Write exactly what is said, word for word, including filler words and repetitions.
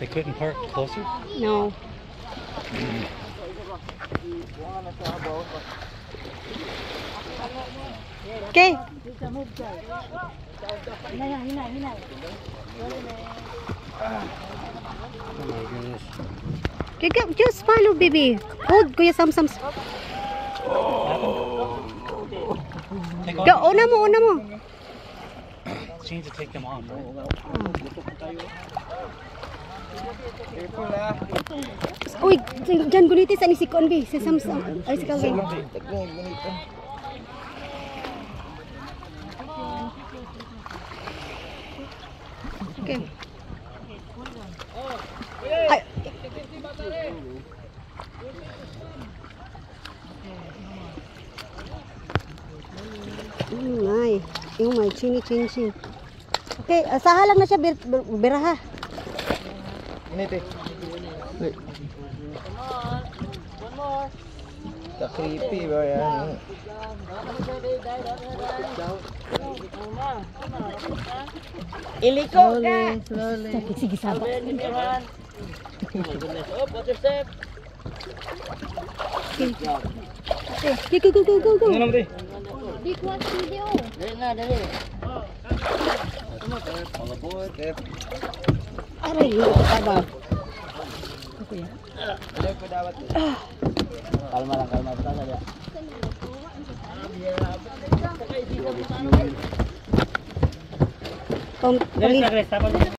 They couldn't park closer? No. Okay. Oh my goodness. Okay, go, just follow, baby. Hold, Kuya Samsam. Go, una mo, una mo. She needs to take them on, right? Uy, dyan gunitis ani si Konbi, si Samsam. Ay, si Calvin. Okay. Ay. Mm, ay, yung may chini chini chini. Okay, asahan lang na siya bir, bir, biraha. Ini teh. Tak creepy ba yan? Iliko ka. Slowly. Sige, sabar. Oh, water step. Okay, go, go, go, go, go. Ano naman Di kuat video. Dali na, dali. Pangabot. Aray, hindi ko sabar. Okay. Dali ko dapat. Kalma lang, kalma lang saja. Pang,